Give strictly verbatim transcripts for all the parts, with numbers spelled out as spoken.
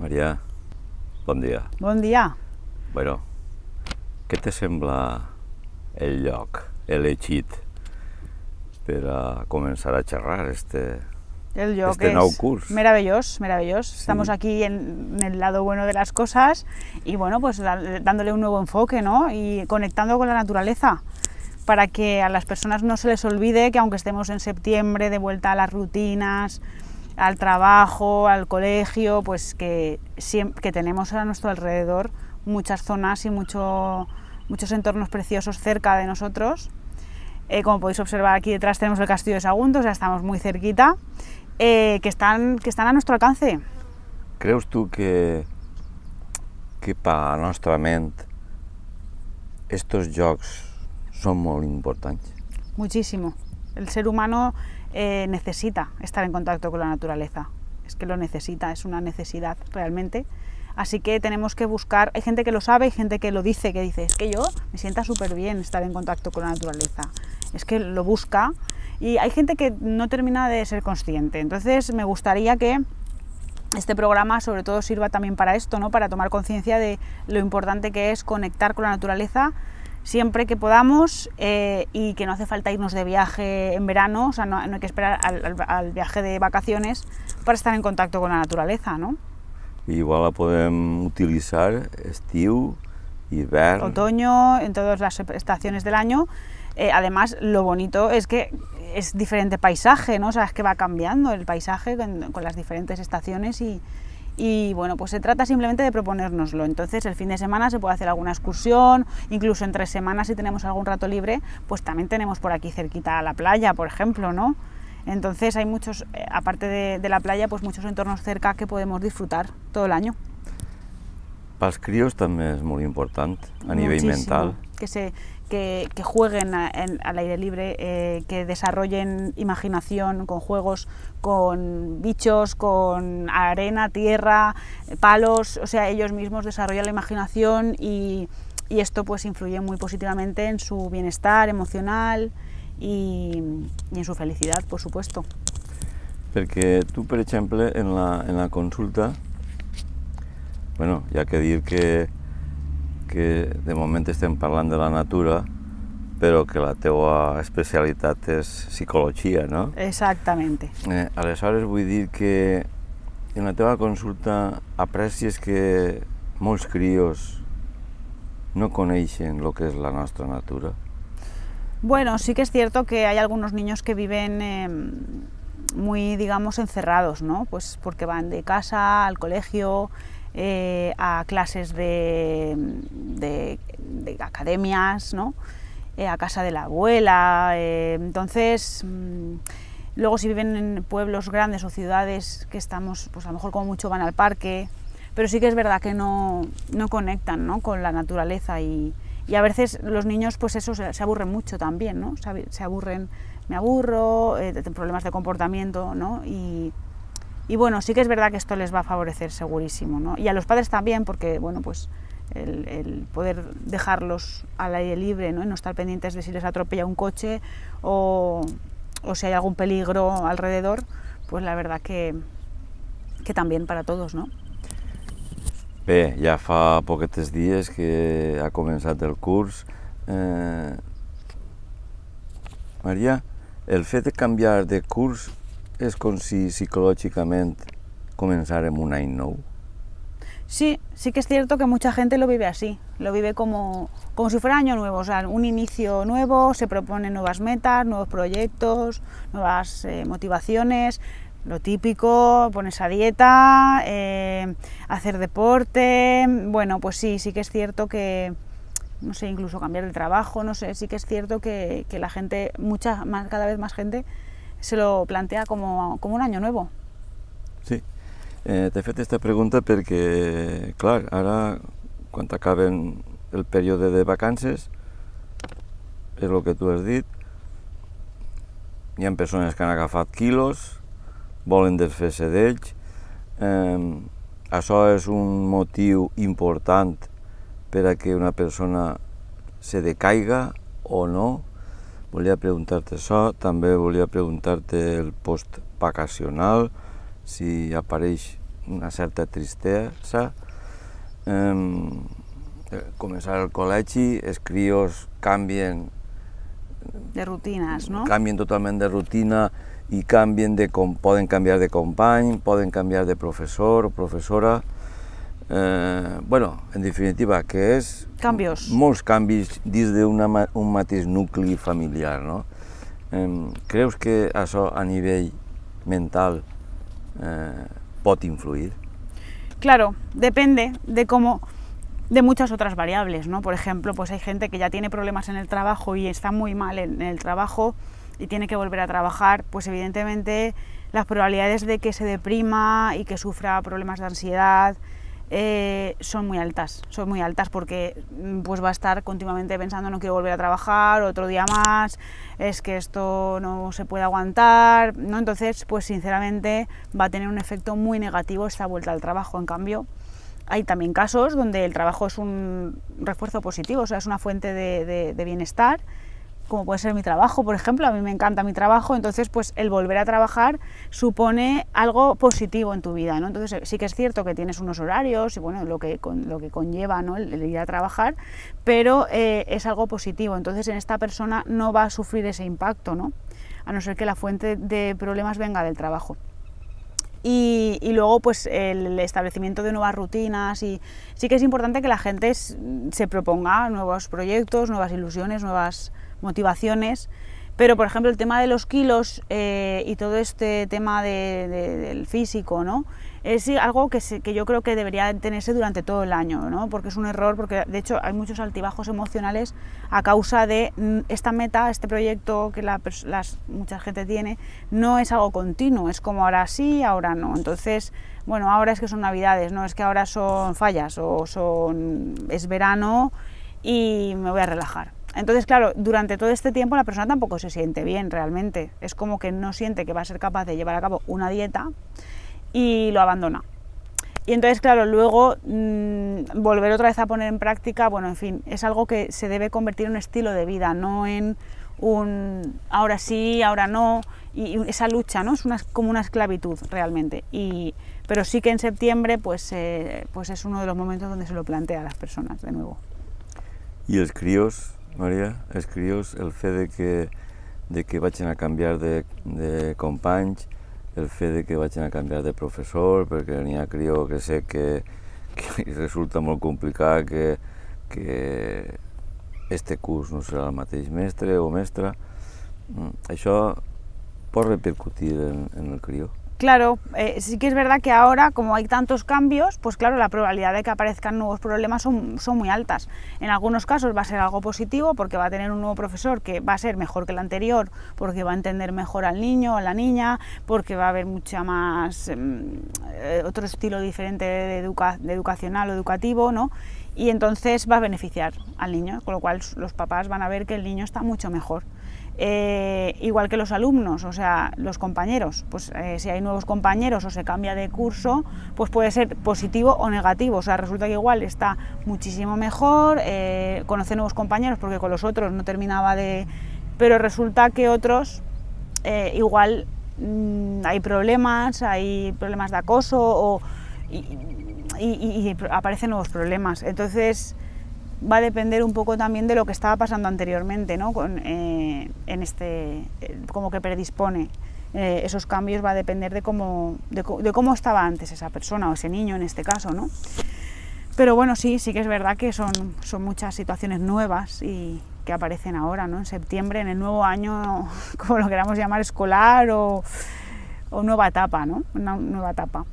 Maria, bon dia. Bon dia. Bueno, què te sembla el lloc elegit per a començar a xerrar este, El lloc este es nou curs? meravellós, meravellós. Sí. Estamos aquí en, en el lado bueno de las cosas y bueno, pues da- dándole un nuevo enfoque, ¿no? Y conectando con la naturaleza para que a las personas no se les olvide que aunque estemos en septiembre de vuelta a las rutinas, al trabajo, al colegio, pues que, siem- que tenemos a nuestro alrededor muchas zonas y mucho, muchos entornos preciosos cerca de nosotros. Eh, como podéis observar, aquí detrás tenemos el castillo de Sagunto, o sea, estamos muy cerquita, eh, que, están, que están a nuestro alcance. Creus tu que, que per a la nostra ment estos jocs són molt importants? Muchísimo. El ser humano eh, necesita estar en contacto con la naturaleza. Es que lo necesita, es una necesidad realmente. Así que tenemos que buscar, hay gente que lo sabe, hay gente que lo dice, que dice, es que yo me sienta súper bien estar en contacto con la naturaleza. Es que lo busca y hay gente que no termina de ser consciente. Entonces me gustaría que este programa sobre todo sirva también para esto, ¿no? Para tomar conciencia de lo importante que es conectar con la naturaleza siempre que podamos eh, y que no hace falta irnos de viaje en verano, o sea, no, no hay que esperar al, al, al viaje de vacaciones para estar en contacto con la naturaleza, ¿no? Igual la podem utilitzar estiu, hivern... Otoño, en todas las estaciones del año. Eh, además, lo bonito es que es diferente paisaje, ¿no? O sea, es que va cambiando el paisaje con, con las diferentes estaciones y, y, bueno, pues se trata simplemente de proponérnoslo. Entonces, el fin de semana se puede hacer alguna excursión, incluso entre semanas, si tenemos algún rato libre, pues también tenemos por aquí cerquita la playa, por ejemplo, ¿no? Entonces, hay muchos, eh, aparte de, de la playa, pues muchos entornos cerca que podemos disfrutar todo el año. Pels crios també és molt important, a nivell Muchísimo. mental. Que, se, que, que jueguen a- en- al aire libre, eh, que desarrollen imaginación con juegos, con bichos, con arena, tierra, eh, palos, o sea, ellos mismos desarrollan la imaginación y, y esto pues influye muy positivamente en su bienestar emocional y, y en su felicidad, por supuesto. Perquè tu, per exemple, en la, en la consulta, bueno, hi ha que dir que, que de moment estem parlant de la natura, però que la teua especialitat és psicologia, no? Exactamente. Eh, aleshores vull dir que en la teva consulta aprecies que molts crios no coneixen el que és la nostra natura. Bueno, sí que es cierto que hay algunos niños que viven eh, muy, digamos, encerrados, ¿no? Pues porque van de casa al colegio, eh, a clases de, de- de academias, ¿no? Eh, a casa de la abuela. eh, entonces, mm, luego si viven en pueblos grandes o ciudades que estamos, pues a lo mejor como mucho van al parque, pero sí que es verdad que no, no conectan, ¿no? Con la naturaleza y, y a veces los niños pues eso se, se aburren mucho también, ¿no? Se, abu- se aburren, me aburro, eh, de- problemas de comportamiento, ¿no? Y, y bueno, sí que es verdad que esto les va a favorecer segurísimo, ¿no? Y a los padres también, porque bueno, pues el, el poder dejarlos al aire libre, ¿no? Y no estar pendientes de si les atropella un coche o, o si hay algún peligro alrededor, pues la verdad que, que también para todos, ¿no? Bé, ja fa poquetes dies que ha començat el curs. Eh, Maria, el fet de canviar de curs és com si psicològicament començàrem un any nou. Sí, sí que es cierto que mucha gente lo vive así, lo vive como, como si fuera año nuevo, o sea, un inicio nuevo, se proponen nuevas metas, nuevos proyectos, nuevas eh, motivaciones, lo típico, ponerse a dieta, eh, hacer deporte, bueno, pues sí, sí que es cierto que, no sé, incluso cambiar de trabajo, no sé, sí que es cierto que, que la gente, mucha más, cada vez más gente, se lo plantea como, como un año nuevo. Sí. Eh, T'he fet aquesta pregunta perquè, clar, ara, quan acaben el període de vacances, és el que tu has dit, hi ha persones que han agafat quilos, volen desfer-se d'ells. Eh, això és un motiu important per a que una persona se decaiga o no. Volia preguntar-te això, també volia preguntar-te el post vacacional, si apareix una certa tristesa. Eh, començar el col·legi, els crios canvien... De rutines, no? Canvien totalment de rutina i canvien de, poden canviar de company, poden canviar de professor o professora. Eh, bueno, en definitiva, que és... Canvios. Molts canvis dins d'un mateix nucli familiar, no? Eh, creus que això a nivell mental eh, pot influir? Claro, depende de cómo, de muchas otras variables, ¿no? Por ejemplo, pues hay gente que ya tiene problemas en el trabajo y está muy mal en el trabajo y tiene que volver a trabajar, pues evidentemente las probabilidades de que se deprima y que sufra problemas de ansiedad eh, son muy altas, son muy altas porque pues va a estar continuamente pensando no quiero volver a trabajar, otro día más, es que esto no se puede aguantar, ¿no? Entonces, pues sinceramente va a tener un efecto muy negativo esta vuelta al trabajo. En cambio, hay también casos donde el trabajo es un refuerzo positivo, o sea, es una fuente de, de, de bienestar, como puede ser mi trabajo, por ejemplo. A mí me encanta mi trabajo, entonces pues el volver a trabajar supone algo positivo en tu vida, ¿no? Entonces sí que es cierto que tienes unos horarios y bueno, lo que, con, lo que conlleva, ¿no? el, el ir a trabajar, pero eh, es algo positivo, entonces en esta persona no va a sufrir ese impacto, ¿no? A no ser que la fuente de problemas venga del trabajo. Y, y luego pues el establecimiento de nuevas rutinas, y sí que es importante que la gente es, se proponga nuevos proyectos, nuevas ilusiones, nuevas motivaciones, pero por ejemplo el tema de los kilos eh, y todo este tema de, de, del físico, ¿no? Es algo que, se, que yo creo que debería tenerse durante todo el año, ¿no? Porque es un error, porque de hecho hay muchos altibajos emocionales a causa de esta meta, este proyecto que la, las, mucha gente tiene, no es algo continuo, es como ahora sí, ahora no. Entonces, bueno, ahora es que son navidades, no es que ahora son fallas o son, es verano y me voy a relajar. Entonces, claro, durante todo este tiempo la persona tampoco se siente bien realmente, es como que no siente que va a ser capaz de llevar a cabo una dieta y lo abandona. Y entonces, claro, luego mmm, volver otra vez a poner en práctica, bueno, en fin, es algo que se debe convertir en un estilo de vida, no en un ahora sí, ahora no, y, y esa lucha, ¿no? Es una, como una esclavitud realmente. Y, pero sí que en septiembre pues, eh, pues es uno de los momentos donde se lo plantea a las personas de nuevo. I els crios, Maria, els crios, el fet de que, de que vagin a canviar de, de companys, el fet de que vagin a canviar de professor, perquè n'hi ha crios que sé que, que resulta molt complicat que, que este curs no serà el mateix mestre o mestra, això pot repercutir en, en el crió. Claro, eh, sí que es verdad que ahora, como hay tantos cambios, pues claro, la probabilidad de que aparezcan nuevos problemas son, son muy altas. En algunos casos va a ser algo positivo porque va a tener un nuevo profesor que va a ser mejor que el anterior, porque va a entender mejor al niño o a la niña, porque va a haber mucha más, eh, otro estilo diferente de, educa de educacional o educativo, ¿no? Y entonces va a beneficiar al niño, con lo cual los papás van a ver que el niño está mucho mejor. Eh, igual que los alumnos, o sea, los compañeros, pues eh, si hay nuevos compañeros o se cambia de curso, pues puede ser positivo o negativo, o sea, resulta que igual está muchísimo mejor, eh, conoce nuevos compañeros porque con los otros no terminaba de... pero resulta que otros eh, igual mmm, hay problemas, hay problemas de acoso o, y, y, y, y aparecen nuevos problemas, entonces va a depender un poco también de lo que estaba pasando anteriormente, ¿no? Con, eh, en este, eh, como que predispone eh, esos cambios, va a depender de cómo, de, de cómo estaba antes esa persona o ese niño en este caso, ¿no? Pero bueno, sí, sí que es verdad que son, son muchas situaciones nuevas y que aparecen ahora, ¿no? En septiembre, en el nuevo año, como lo queramos llamar, escolar o, o nueva etapa, ¿no? Una nueva etapa.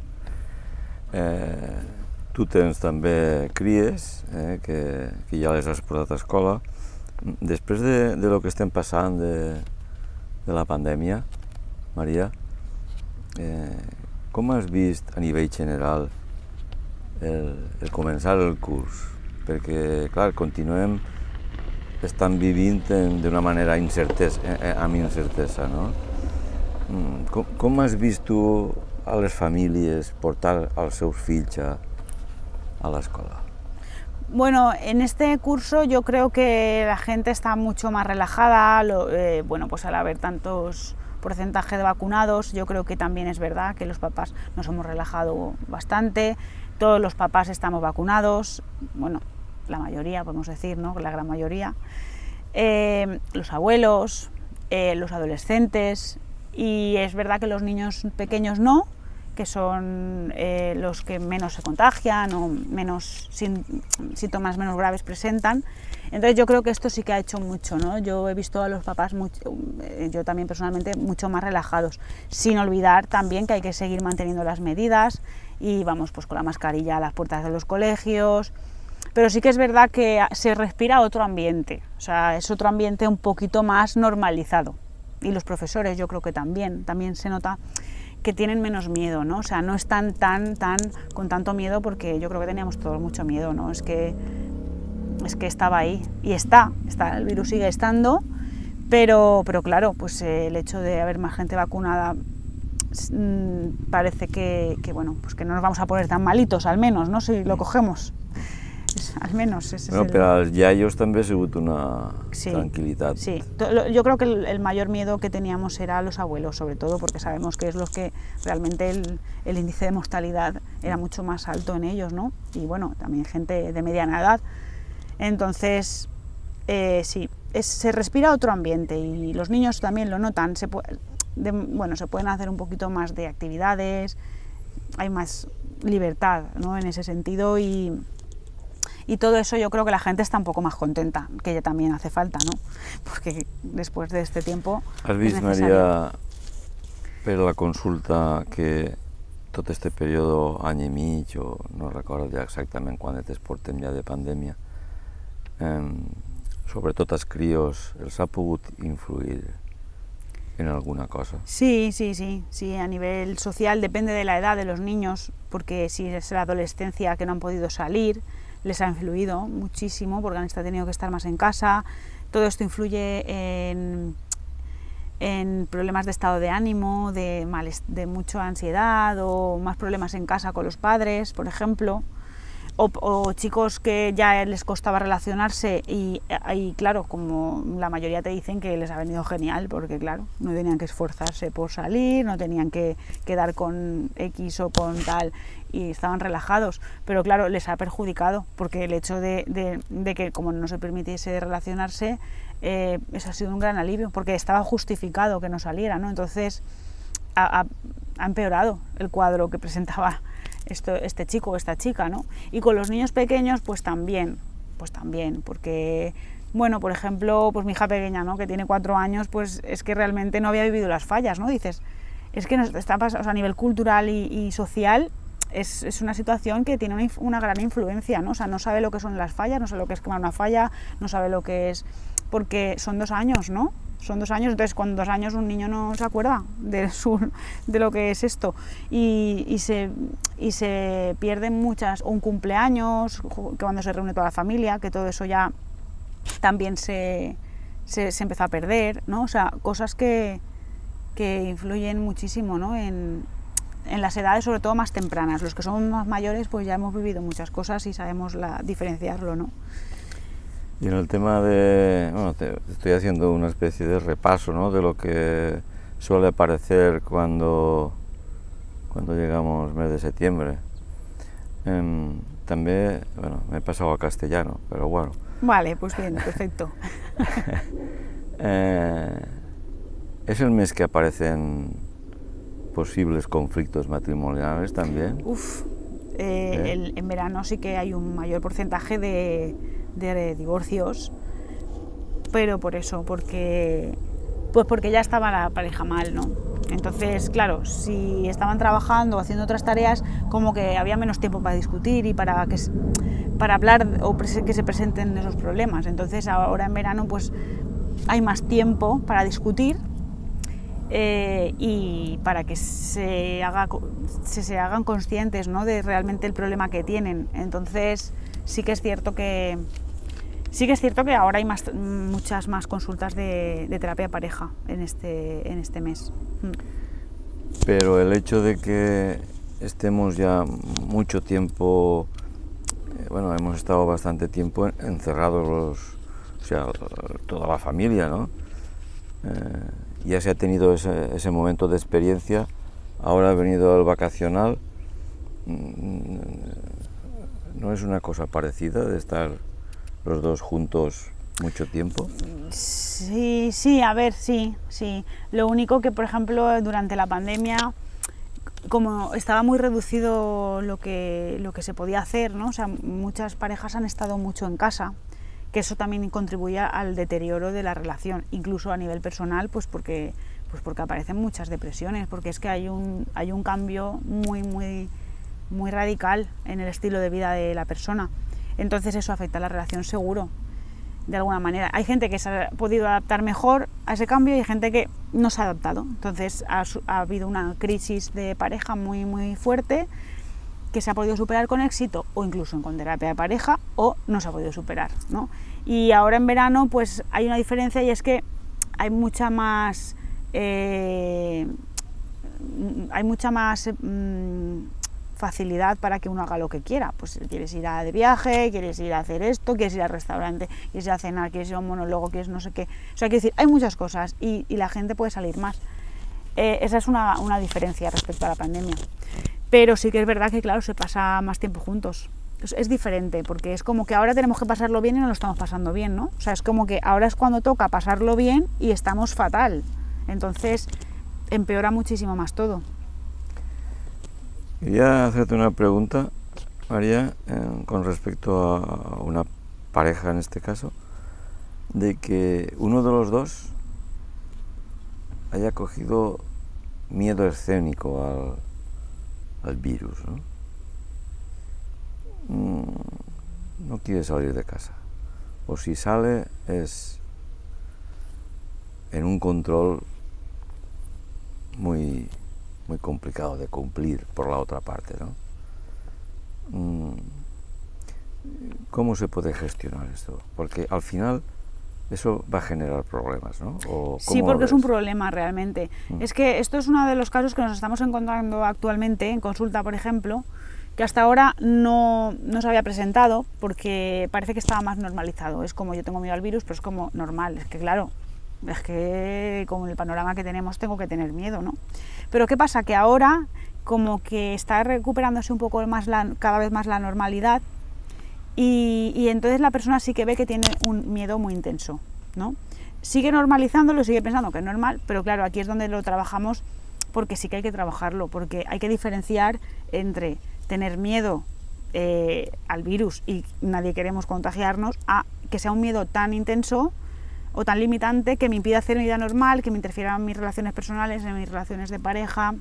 Eh... Tu tens també cries, eh, que, que ja les has portat a escola. Després de, de lo que estem passant de, de la pandèmia, Maria, eh, com has vist a nivell general el, el començar el curs? Perquè, clar, continuem estant vivint d'una manera incertesa, eh, amb incertesa, no? Com, com has vist tu a les famílies portar els seus fills a a la escuela? Bueno, en este curso yo creo que la gente está mucho más relajada, lo, eh, bueno, pues al haber tantos porcentaje de vacunados, yo creo que también es verdad que los papás nos hemos relajado bastante, todos los papás estamos vacunados, bueno, la mayoría podemos decir, ¿no? La gran mayoría, eh, los abuelos, eh, los adolescentes, y es verdad que los niños pequeños no, que son eh, los que menos se contagian o menos síntomas menos graves presentan. Entonces yo creo que esto sí que ha hecho mucho, ¿no? Yo he visto a los papás, mucho, yo también personalmente, mucho más relajados, sin olvidar también que hay que seguir manteniendo las medidas y vamos pues con la mascarilla a las puertas de los colegios, pero sí que es verdad que se respira otro ambiente, o sea, es otro ambiente un poquito más normalizado, y los profesores yo creo que también, también se nota que tienen menos miedo, ¿no? O sea, no están tan, tan, con tanto miedo, porque yo creo que teníamos todos mucho miedo, ¿no? Es que, es que estaba ahí, y está, está, el virus sigue estando, pero, pero claro, pues eh, el hecho de haber más gente vacunada mmm, parece que, que, bueno, pues que no nos vamos a poner tan malitos, al menos, ¿no? Si lo cogemos. Al menos ese bueno, es el... però als iaios també ha sigut una sí, tranquilitat. Sí, yo creo que el, el mayor miedo que teníamos era a los abuelos, sobre todo porque sabemos que es los que realmente el, el índice de mortalidad era mucho más alto en ellos, ¿no? Y bueno, también gente de mediana edad. Entonces, eh, sí, es, se respira otro ambiente y los niños también lo notan. Se puede, de, bueno, se pueden hacer un poquito más de actividades, hay más libertad, ¿no? En ese sentido, y Y todo eso yo creo que la gente está un poco más contenta, que ya también hace falta, ¿no? Porque después de este tiempo... Has vist, Maria, per la consulta que tot este període, any i mig, o no recordo ja exactament quan es portem ja de pandèmia, eh, sobretot als crios, els ha pogut influir en alguna cosa? Sí, sí, sí, sí, a nivel social depende de la edad de los niños, porque si es la adolescencia que no han podido salir, les ha influido muchísimo porque han tenido que estar más en casa. Todo esto influye en, en problemas de estado de ánimo, de, males, de mucha ansiedad o más problemas en casa con los padres, por ejemplo. O, o chicos que ya les costaba relacionarse y, y claro, como la mayoría te dicen que les ha venido genial porque claro, no tenían que esforzarse por salir, no tenían que quedar con X o con tal y estaban relajados, pero claro, les ha perjudicado porque el hecho de, de, de que como no se permitiese relacionarse, eh, eso ha sido un gran alivio porque estaba justificado que no saliera, ¿no? Entonces ha, ha, ha empeorado el cuadro que presentaba Esto, este chico o esta chica, ¿no? Y con los niños pequeños, pues también, pues también, porque, bueno, por ejemplo, pues mi hija pequeña, ¿no? Que tiene cuatro años, pues es que realmente no había vivido las fallas, ¿no? Dices, es que nos está pasando, o sea, a nivel cultural y, y social, es, es una situación que tiene una, una gran influencia, ¿no? O sea, no sabe lo que son las fallas, no sabe lo que es quemar una falla, no sabe lo que es, porque son dos años, ¿no? Son dos años, entonces con dos años un niño no se acuerda de, su, de lo que es esto y, y, se, y se pierden muchas, o un cumpleaños, que cuando se reúne toda la familia, que todo eso ya también se, se, se empezó a perder, ¿no? O sea, cosas que, que influyen muchísimo, ¿no? en, en las edades sobre todo más tempranas. Los que somos más mayores pues ya hemos vivido muchas cosas y sabemos la, diferenciarlo, ¿no? Y en el tema de, bueno, te, estoy haciendo una especie de repaso, ¿no? De lo que suele aparecer cuando, cuando llegamos mes de septiembre. Eh, también, bueno, me he pasado a castellano, pero bueno. Vale, pues bien, perfecto. eh, es el mes que aparecen posibles conflictos matrimoniales también. Uf, eh, ¿Eh? el, en verano sí que hay un mayor porcentaje de... de divorcios, pero por eso, porque pues porque ya estaba la pareja mal, ¿no? Entonces, claro, si estaban trabajando o haciendo otras tareas, como que había menos tiempo para discutir y para que para hablar o que se presenten esos problemas. Entonces, ahora en verano, pues hay más tiempo para discutir eh, y para que se haga se, se hagan conscientes, ¿no? De realmente el problema que tienen. Entonces, sí que es cierto que sí que es cierto que ahora hay más, muchas más consultas de, de terapia pareja en este, en este mes. Pero el hecho de que estemos ya mucho tiempo, eh, bueno, hemos estado bastante tiempo encerrados, los, o sea, toda la familia, ¿no? Eh, ya se ha tenido ese, ese momento de experiencia, ahora ha venido el vacacional. ¿No es una cosa parecida de estar los dos juntos mucho tiempo? Sí, sí, a ver, sí, sí. Lo único que, por ejemplo, durante la pandemia, como estaba muy reducido lo que, lo que se podía hacer, ¿no? O sea, muchas parejas han estado mucho en casa, que eso también contribuye al deterioro de la relación, incluso a nivel personal, pues porque, pues porque aparecen muchas depresiones, porque es que hay un, hay un cambio muy, muy, muy radical en el estilo de vida de la persona. Entonces eso afecta a la relación seguro, de alguna manera. Hay gente que se ha podido adaptar mejor a ese cambio y hay gente que no se ha adaptado. Entonces ha, ha habido una crisis de pareja muy, muy fuerte, que se ha podido superar con éxito, o incluso con terapia de pareja, o no se ha podido superar, ¿no? Y ahora en verano pues hay una diferencia, y es que hay mucha más eh, hay mucha más eh, facilidad para que uno haga lo que quiera. Pues quieres ir a de viaje, quieres ir a hacer esto, quieres ir al restaurante, quieres ir a cenar, quieres ir a un monólogo, quieres no sé qué. O sea, quiero decir, hay muchas cosas y, y la gente puede salir más. Eh, esa es una, una diferencia respecto a la pandemia. Pero sí que es verdad que, claro, se pasa más tiempo juntos. Es, es diferente, porque es como que ahora tenemos que pasarlo bien y no lo estamos pasando bien, ¿no? O sea, es como que ahora es cuando toca pasarlo bien y estamos fatal. Entonces, empeora muchísimo más todo. Quería hacerte una pregunta, María, eh, con respecto a una pareja en este caso, de que uno de los dos haya cogido miedo escénico al, al virus, ¿no? Mm, no quiere salir de casa, o si sale es en un control muy, muy complicado de cumplir por la otra parte, ¿no? Mm, ¿cómo se puede gestionar esto? Porque al final eso va a generar problemas, ¿no? ¿O sí, porque es un problema realmente. Mm. Es que esto es uno de los casos que nos estamos encontrando actualmente en consulta, por ejemplo, que hasta ahora no, no se había presentado porque parece que estaba más normalizado. Es como, yo tengo miedo al virus, pero es como normal. Es que claro, es que con el panorama que tenemos tengo que tener miedo, ¿no? Pero ¿qué pasa? Que ahora como que está recuperándose un poco más la, cada vez más la normalidad. Y, y entonces la persona sí que ve que tiene un miedo muy intenso, ¿no? Sigue normalizándolo, sigue pensando que es normal, pero claro, aquí es donde lo trabajamos, porque sí que hay que trabajarlo, porque hay que diferenciar entre tener miedo eh, al virus y nadie queremos contagiarnos, a que sea un miedo tan intenso o tan limitante que me impida hacer mi vida normal, que me interfiera en mis relaciones personales, en mis relaciones de pareja,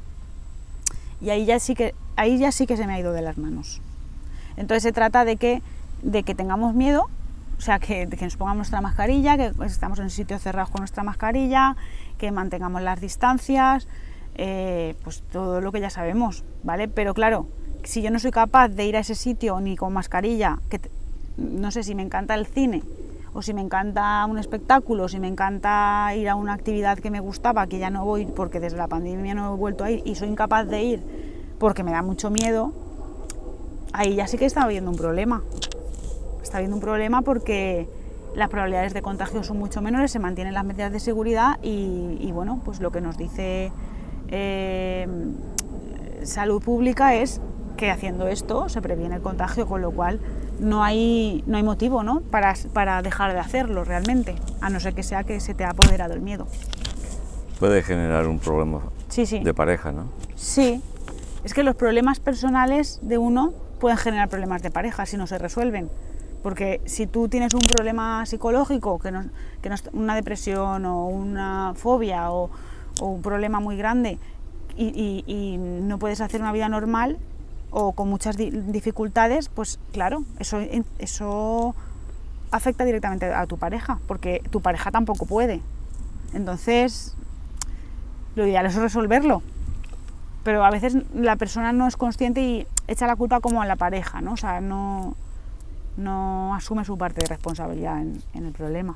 y ahí ya sí que, ahí ya sí que se me ha ido de las manos. Entonces se trata de que de que tengamos miedo, o sea, que, que nos pongamos nuestra mascarilla, que estamos en sitios cerrados con nuestra mascarilla, que mantengamos las distancias, eh, pues todo lo que ya sabemos, ¿vale? Pero claro, si yo no soy capaz de ir a ese sitio ni con mascarilla, que te, no sé si me encanta el cine, o si me encanta un espectáculo, o si me encanta ir a una actividad que me gustaba, que ya no voy porque desde la pandemia no he vuelto a ir, y soy incapaz de ir porque me da mucho miedo, ahí ya sí que está habiendo un problema. Está habiendo un problema porque las probabilidades de contagio son mucho menores, se mantienen las medidas de seguridad y, y bueno, pues lo que nos dice eh, Salud Pública es que haciendo esto se previene el contagio, con lo cual no hay, no hay motivo, ¿no? para, para dejar de hacerlo realmente, a no ser que sea que se te ha apoderado el miedo. Puede generar un problema sí, sí. de pareja, ¿no? Sí, es que los problemas personales de uno pueden generar problemas de pareja si no se resuelven. Porque si tú tienes un problema psicológico, que no, que no es una depresión o una fobia o, o un problema muy grande y, y, y no puedes hacer una vida normal o con muchas di dificultades, pues claro, eso, eso afecta directamente a tu pareja, porque tu pareja tampoco puede. Entonces, lo ideal es resolverlo. Pero a veces la persona no es consciente y echa la culpa como a la pareja, ¿no? O sea, no... no asume su parte de responsabilidad en, en el problema.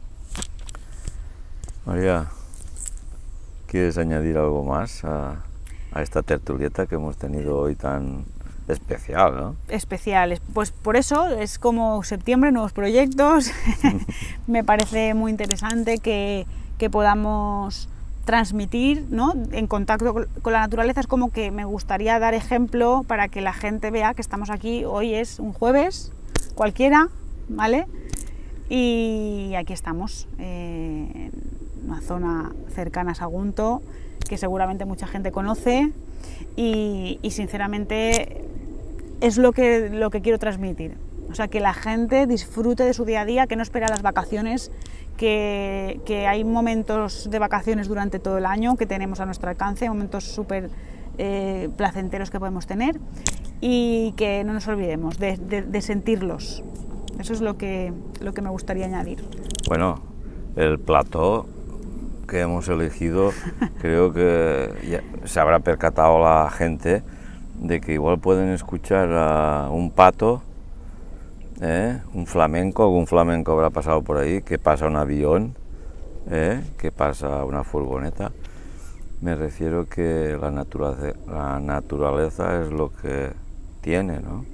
María, ¿quieres añadir algo más a, a esta tertulieta que hemos tenido hoy tan especial, ¿no? Especial, pues por eso es como septiembre, nuevos proyectos. Me parece muy interesante que, que podamos transmitir, ¿no? En contacto con la naturaleza. Es como que me gustaría dar ejemplo para que la gente vea que estamos aquí. Hoy es un jueves cualquiera, ¿vale? Y aquí estamos, eh, en una zona cercana a Sagunto, que seguramente mucha gente conoce, y, y sinceramente es lo que, lo que quiero transmitir. O sea, que la gente disfrute de su día a día, que no espera las vacaciones, que, que hay momentos de vacaciones durante todo el año que tenemos a nuestro alcance, momentos súper eh, placenteros que podemos tener, y que no nos olvidemos de, de, de sentirlos. Eso es lo que, lo que me gustaría añadir. Bueno, el plató que hemos elegido, creo que ya se habrá percatado la gente de que igual pueden escuchar a un pato, ¿eh? Un flamenco, algún flamenco habrá pasado por ahí, que pasa un avión, ¿eh? Que pasa una furgoneta. Me refiero que la naturaleza, la naturaleza es lo que tiene, ¿no?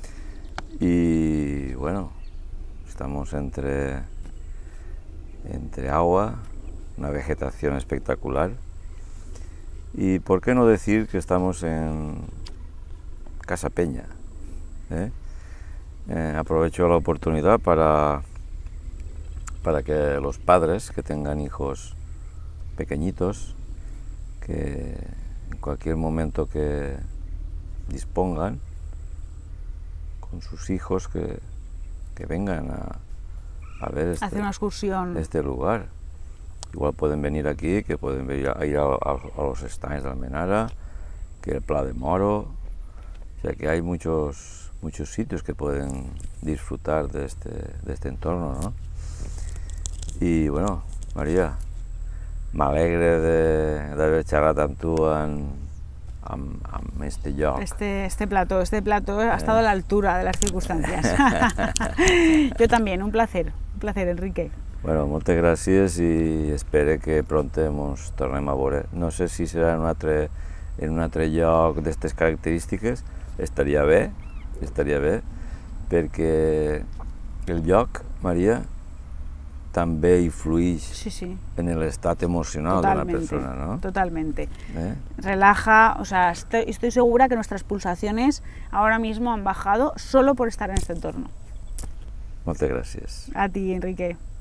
Y bueno, estamos entre, entre agua, una vegetación espectacular, y por qué no decir que estamos en Casa Peña, ¿eh? Eh, aprovecho la oportunidad para, para que los padres que tengan hijos pequeñitos, que en cualquier momento que dispongan, con sus hijos, que, que vengan a, a ver este, hacer una excursión. este lugar. Igual pueden venir aquí, que pueden venir a ir a, a, a los stands de Almenara, que el Pla de Moro, o sea que hay muchos, muchos sitios que pueden disfrutar de este, de este entorno, ¿no? Y bueno, María, me alegre de, de haber xerrat amb tu en, amb, amb este lloc. Este, este plató, este plató ha estado a la altura de las circunstancias. Yo también, un placer, un placer, Enrique. Bueno, moltes gràcies i espero que pronte ens tornem a veure. No sé si serà en un altre, en un altre lloc d'aquestes característiques, estaria bé, estaria bé, perquè el lloc, Maria, també influeix sí, sí. en l'estat emocional totalmente, de la persona, ¿no? Totalmente. ¿Eh? Relaja, o sea, estoy, estoy segura que nuestras pulsaciones ahora mismo han bajado solo por estar en este entorno. Moltes gràcies. A ti, Enrique.